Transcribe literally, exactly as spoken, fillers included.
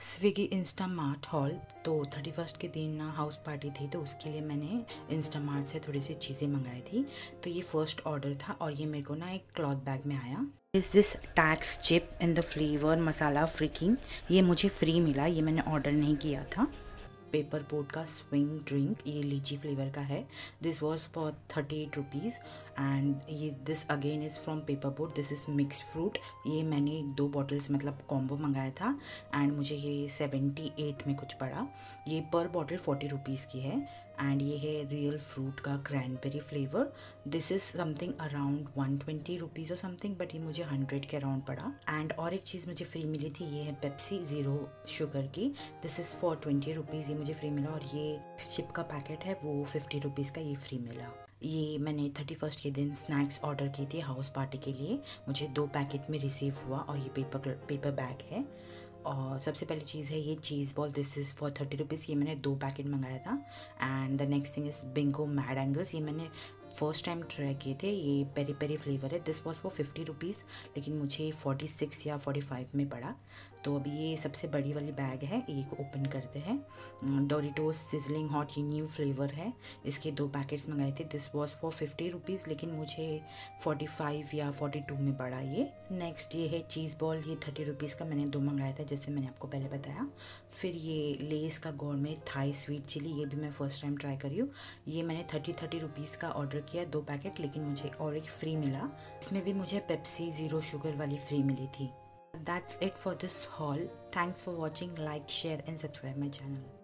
Swiggy Instamart haul. तो thirty first के दिन हाउस पार्टी थी, तो उसके लिए मैंने इंस्टामार्ट से थोड़ी सी चीज़ें मंगाई थी। तो ये फर्स्ट ऑर्डर था और ये मेरे को ना एक क्लॉथ बैग में आया। Is this tax chip in the flavour masala freaking. ये मुझे फ्री मिला, ये मैंने ऑर्डर नहीं किया था। पेपर बोट का स्विंग ड्रिंक, ये लीची फ्लेवर का है। This was for thirty eight rupees and ये this again is from paper boat. This is mix fruit. ये मैंने दो बॉटल्स मतलब कॉम्बो मंगाया था एंड मुझे ये सेवेंटी एट में कुछ पड़ा। ये पर बॉटल फोर्टी रुपीज़ की है एंड ये है रियल फ्रूट का cranberry flavour. This is something around one twenty rupees और समथिंग, बट ये मुझे हंड्रेड के अराउंड पड़ा। एंड और एक चीज़ मुझे फ्री मिली थी, ये है पेप्सी ज़ीरो शुगर की। This is for twenty rupees, ये मुझे फ्री मिला। और ये चिप का पैकेट है वो फिफ्टी रुपीज़ का, ये फ्री मिला। ये मैंने थर्टी फर्स्ट के दिन स्नैक्स ऑर्डर की थी हाउस पार्टी के लिए। मुझे दो पैकेट में रिसीव हुआ और ये पेपर पेपर बैग है। और सबसे पहली चीज़ है ये cheese ball. This is for thirty rupees, ये मैंने दो पैकेट मंगाया था। And the next thing is Bingo mad angles. ये मैंने फर्स्ट टाइम ट्राई किए थे, ये पेरी पेरी फ्लेवर है। This was for fifty rupees, लेकिन मुझे फोर्टी सिक्स या फोर्टी फाइव में पड़ा। तो अभी ये सबसे बड़ी वाली बैग है, ये को ओपन करते हैं। डोरिटोस सिजलिंग हॉट, ये न्यू फ्लेवर है। इसके दो पैकेट्स मंगाए थे। This was for fifty rupees, लेकिन मुझे फोर्टी फाइव या फोर्टी टू में पड़ा ये। नेक्स्ट ये है चीज़ बॉल, ये थर्टी रुपीज़ का मैंने दो मंगाया था, जैसे मैंने आपको पहले बताया। फिर ये लेस का गौरमेट थाई स्वीट चिली, ये भी मैं फ़र्स्ट टाइम ट्राई करी हूँ। ये मैंने थर्टी थर्टी रुपीज़ का ऑर्डर किया, दो पैकेट, लेकिन मुझे और एक फ्री मिला। इसमें भी मुझे पेप्सी ज़ीरो शुगर वाली फ्री मिली थी। That's it for this haul. Thanks for watching. Like, share and subscribe my channel.